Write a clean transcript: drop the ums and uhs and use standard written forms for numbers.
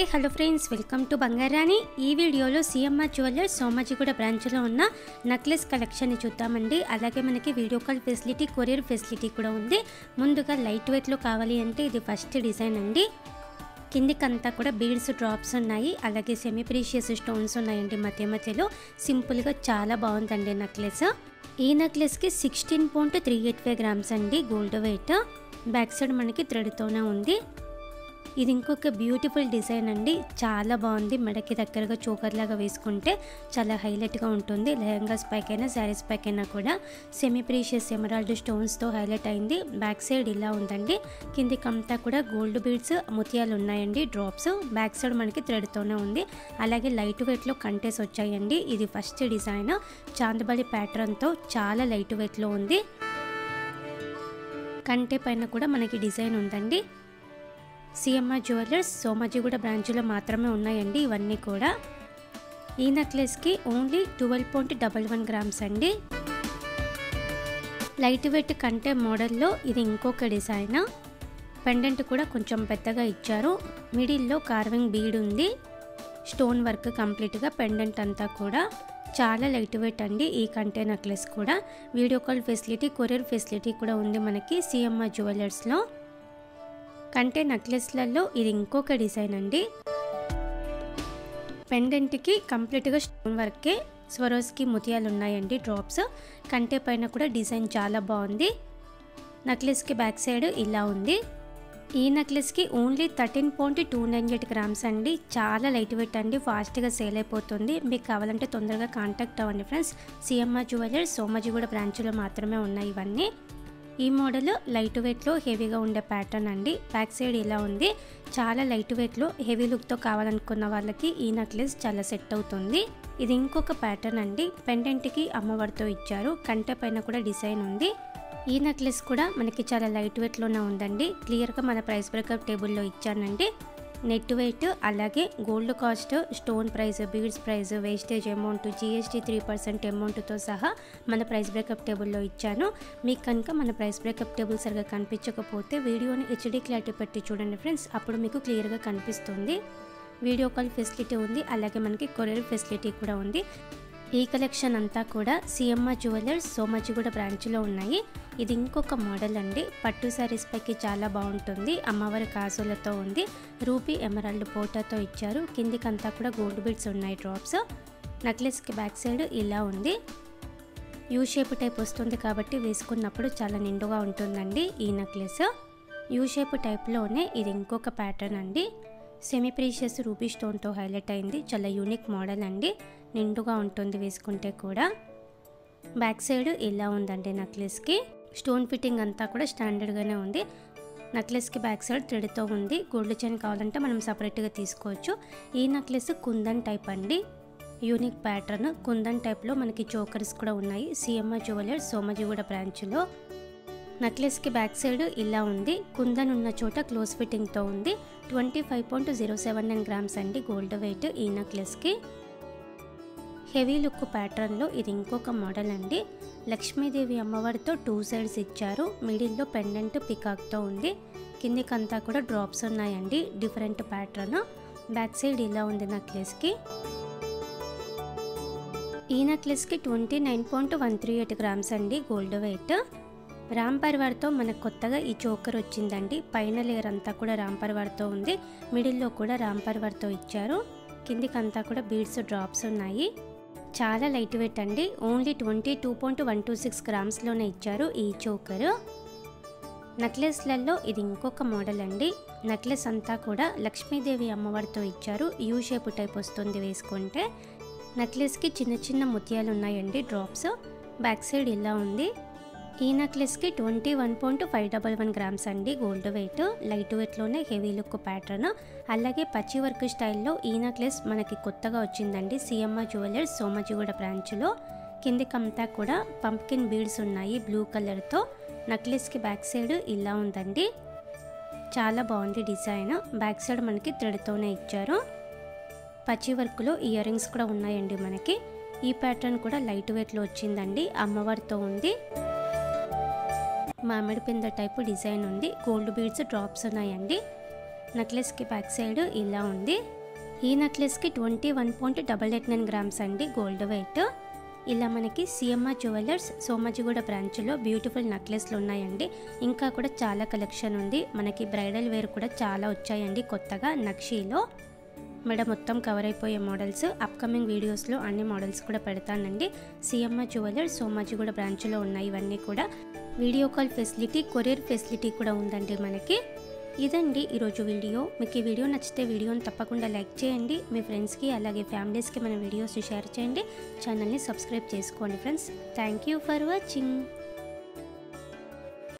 Hello friends, welcome to Bangarani. ఈ వీడియోలో CMR jewellers Somajiguda బ్రాంచ్లో ఉన్న నెక్లెస్ కలెక్షన్ని చూద్దామండి. అలాగే మనకి video call facility, courier facility కూడా ఉంది. ముందుగా లైట్ వెయిట్లో కావాలి అంటే ఇది ఫస్ట్ డిజైన్ అండి. కిందికంతా కూడా బీడ్స్ డ్రాప్స్ ఉన్నాయి, అలాగే సెమీ ప్రీషియస్ స్టోన్స్ ఉన్నాయండి. మధ్య మధ్యలో సింపుల్గా చాలా బాగుందండి నెక్లెస్. ఈ నెక్లెస్కి 16.385 గ్రామ్స్ అండి గోల్డ్ వెయిట్. బ్యాక్ సైడ్ మనకి థ్రెడ్తోనే ఉంది. ఇది ఇంకొక బ్యూటిఫుల్ డిజైన్ అండి, చాలా బాగుంది. మెడకి దగ్గరగా చోకర్ లాగా వేసుకుంటే చాలా హైలైట్గా ఉంటుంది. లెహంగాస్ పైకైనా శారీస్ పైకైనా కూడా సెమీ ప్రీషియస్ ఎమరాల్డ్ స్టోన్స్తో హైలైట్ అయింది. బ్యాక్ సైడ్ ఇలా ఉందండి. కిందికంతా కూడా గోల్డ్ బీడ్స్, ముత్యాలు ఉన్నాయండి, డ్రాప్స్. బ్యాక్ సైడ్ మనకి థ్రెడ్తోనే ఉంది. అలాగే లైట్ వెయిట్లో కంటెస్ వచ్చాయండి. ఇది ఫస్ట్ డిజైన్, చాందబడి ప్యాటర్న్తో చాలా లైట్ వెయిట్లో ఉంది. కంటె పైన కూడా మనకి డిజైన్ ఉందండి. సిఎంఆర్ జ్యువెలర్స్ సోమాజిగూడ బ్రాంచ్లో మాత్రమే ఉన్నాయండి ఇవన్నీ కూడా. ఈ నెక్లెస్కి ఓన్లీ 12.11 గ్రామ్స్ అండి. లైట్ వెయిట్ కంటే మోడల్లో ఇది ఇంకొక డిజైన్. పెండెంట్ కూడా కొంచెం పెద్దగా ఇచ్చారు. మిడిల్లో కార్వింగ్ బీడ్ ఉంది. స్టోన్ వర్క్ కంప్లీట్గా పెండెంట్ అంతా కూడా చాలా లైట్ వెయిట్ అండి. ఈ కంటే నెక్లెస్ కూడా video call facility, courier facility కూడా ఉంది మనకి సిఎంఆర్ జ్యువెలర్స్లో. కంటే నెక్లెస్లలో ఇది ఇంకొక డిజైన్ అండి. పెండెంట్కి కంప్లీట్గా స్టోన్ వర్కే, స్వరోస్కి ముత్యాలు ఉన్నాయండి, డ్రాప్స్. కంటే పైన కూడా డిజైన్ చాలా బాగుంది. నెక్లెస్కి బ్యాక్ సైడ్ ఇలా ఉంది. ఈ నెక్లెస్కి ఓన్లీ 13.298 గ్రామ్స్ అండి. చాలా లైట్ వెయిట్ అండి, ఫాస్ట్గా సేల్ అయిపోతుంది. మీకు కావాలంటే తొందరగా కాంటాక్ట్ అవ్వండి ఫ్రెండ్స్. సిఎంఆర్ జ్యువెలర్స్ సోమాజిగూడ బ్రాంచ్లో మాత్రమే ఉన్నాయి ఇవన్నీ. ఈ మోడల్ లైట్ వెయిట్లో హెవీగా ఉండే ప్యాటర్న్ అండి. బ్యాక్ సైడ్ ఇలా ఉంది. చాలా లైట్ వెయిట్లో హెవీ లుక్తో కావాలనుకున్న వాళ్ళకి ఈ నెక్లెస్ చాలా సెట్ అవుతుంది. ఇది ఇంకొక ప్యాటర్న్ అండి. పెండెంట్కి అమ్మవారితో ఇచ్చారు. కంటె పైన కూడా డిజైన్ ఉంది. ఈ నెక్లెస్ కూడా మనకి చాలా లైట్ వెయిట్లోనే ఉందండి. క్లియర్గా మన ప్రైస్ బ్రేకప్ టేబుల్లో ఇచ్చానండి. నెట్ వెయిట్, అలాగే gold cost, stone price, beads price, wastage amount, GST 3% అమౌంట్తో సహా మన ప్రైస్ బ్రేకప్ టేబుల్లో ఇచ్చాను. మీకు కనుక మన ప్రైస్ బ్రేకప్ టేబుల్ సరిగా కనిపించకపోతే వీడియోని HD క్లారిటీ పెట్టి చూడండి ఫ్రెండ్స్, అప్పుడు మీకు క్లియర్గా కనిపిస్తుంది. వీడియో కాల్ ఫెసిలిటీ ఉంది, అలాగే మనకి కొరియర్ ఫెసిలిటీ కూడా ఉంది. ఈ కలెక్షన్ అంతా కూడా సిఎంఆర్ జ్యువెలర్స్ సోమాజిగూడ బ్రాంచ్లో ఉన్నాయి. ఇది ఇంకొక మోడల్ అండి. పట్టు శారీస్ పైకి చాలా బాగుంటుంది. అమ్మవారి కాసులతో ఉంది. రూబీ ఎమరాల్డ్ పోటాతో ఇచ్చారు. కిందికంతా కూడా గోల్డ్ బీడ్స్ ఉన్నాయి, డ్రాప్స్. నెక్లెస్కి బ్యాక్ సైడ్ ఇలా ఉంది. యూ షేప్ టైప్ వస్తుంది కాబట్టి వేసుకున్నప్పుడు చాలా నిండుగా ఉంటుందండి ఈ నెక్లెస్. యూ షేప్ టైప్లోనే ఇది ఇంకొక ప్యాటర్న్ అండి. సెమీ ప్రీషియస్ రూబీ స్టోన్తో హైలైట్ అయింది. చాలా యూనిక్ మోడల్ అండి, నిండుగా ఉంటుంది వేసుకుంటే కూడా. బ్యాక్ సైడ్ ఇలా ఉందండి. నెక్లెస్కి స్టోన్ ఫిట్టింగ్ అంతా కూడా స్టాండర్డ్గానే ఉంది. నెక్లెస్కి బ్యాక్ సైడ్ థ్రెడ్తో ఉంది. గోల్డ్ చైన్ కావాలంటే మనం సపరేట్గా తీసుకోవచ్చు. ఈ నెక్లెస్ కుందన్ టైప్ అండి, యూనిక్ ప్యాటర్న్. కుందన్ టైప్లో మనకి చోకర్స్ కూడా ఉన్నాయి సిఎంఆర్ జ్యువెలర్స్ సోమాజిగూడ బ్రాంచ్లో. నెక్లెస్కి బ్యాక్ సైడ్ ఇలా ఉంది. కుందన్ ఉన్న చోట క్లోజ్ ఫిట్టింగ్తో ఉంది. 25.079 గ్రామ్స్ అండి గోల్డ్ వెయిట్ ఈ నెక్లెస్కి. హెవీ లుక్ ప్యాటర్న్లో ఇది ఇంకొక మోడల్ అండి. లక్ష్మీదేవి అమ్మవారితో 2 సైడ్స్ ఇచ్చారు. మిడిల్లో పెండెంట్ పికాక్తో ఉంది. కిందికంతా కూడా డ్రాప్స్ ఉన్నాయండి, డిఫరెంట్ ప్యాటర్న్. బ్యాక్ సైడ్ ఇలా ఉంది నెక్లెస్కి. ఈ నెక్లెస్కి 29.138 గ్రామ్స్ అండి గోల్డ్ వెయిట్. రామ్ పరివార్తో మనకు కొత్తగా ఈ చోకర్ వచ్చిందండి. పైన లేయర్ అంతా కూడా రామ్ పరివార్తో ఉంది. మిడిల్లో కూడా రామ్ పరివార్తో ఇచ్చారు. కిందికంతా కూడా బీడ్స్, డ్రాప్స్ ఉన్నాయి. చాలా లైట్ వెయిట్ అండి. ఓన్లీ 22.126 గ్రామ్స్లోనే ఇచ్చారు ఈ చోకర్. నెక్లెస్లలో ఇది ఇంకొక మోడల్ అండి. నెక్లెస్ అంతా కూడా లక్ష్మీదేవి అమ్మవారితో ఇచ్చారు. యూ షేప్ టైప్ వస్తుంది వేసుకుంటే. నెక్లెస్కి చిన్న చిన్న ముత్యాలు ఉన్నాయండి, డ్రాప్స్. బ్యాక్ సైడ్ ఇలా ఉంది. ఈ నెక్లెస్కి 21.511 గ్రామ్స్ అండి గోల్డ్ వెయిట్. లైట్ వెయిట్లోనే హెవీ లుక్ ప్యాటర్న్. అలాగే పచ్చి వర్క్ స్టైల్లో ఈ నెక్లెస్ మనకి కొత్తగా వచ్చిందండి సిఎంఆర్ జ్యువెలర్స్ సోమాజిగూడ బ్రాంచ్లో. కిందికంతా కూడా పంప్కిన్ బీడ్స్ ఉన్నాయి బ్లూ కలర్తో. నెక్లెస్కి బ్యాక్ సైడ్ ఇలా ఉందండి. చాలా బాగుంది డిజైన్. బ్యాక్ సైడ్ మనకి థ్రెడ్తోనే ఇచ్చారు. పచ్చి వర్క్లో ఇయర్ రింగ్స్ కూడా ఉన్నాయండి మనకి. ఈ ప్యాటర్న్ కూడా లైట్ వెయిట్లో వచ్చిందండి, అమ్మవారితో ఉంది. మామిడి పింద టైపు డిజైన్ ఉంది. గోల్డ్ బీడ్స్, డ్రాప్స్ ఉన్నాయండి. నెక్లెస్ కి బ్యాక్ సైడ్ ఇలా ఉంది. ఈ నెక్లెస్కి 21.889 గ్రామ్స్ అండి గోల్డ్ వెయిట్. ఇలా మనకి సిఎంఆర్ జ్యువెలర్స్ సోమాజిగూడ బ్రాంచ్లో బ్యూటిఫుల్ నెక్లెస్లు ఉన్నాయండి. ఇంకా కూడా చాలా కలెక్షన్ ఉంది. మనకి బ్రైడల్ వేర్ కూడా చాలా వచ్చాయండి కొత్తగా నక్షీలో. మెడ మొత్తం కవర్ అయిపోయే మోడల్స్ అప్కమింగ్ వీడియోస్లో అన్ని మోడల్స్ కూడా పెడతానండి. సిఎంఆర్ జ్యువెలర్స్ సోమాజిగూడ బ్రాంచ్లో ఉన్నాయి ఇవన్నీ కూడా. Video call facility, courier facility కూడా ఉందండి మనకి. ఇదండి ఈరోజు వీడియో. మీకు ఈ వీడియో నచ్చితే వీడియోని తప్పకుండా లైక్ చేయండి. మీ ఫ్రెండ్స్కి అలాగే ఫ్యామిలీస్కి మన వీడియోస్ షేర్ చేయండి. ఛానల్ని సబ్స్క్రైబ్ చేసుకోండి friends. Thank you for watching.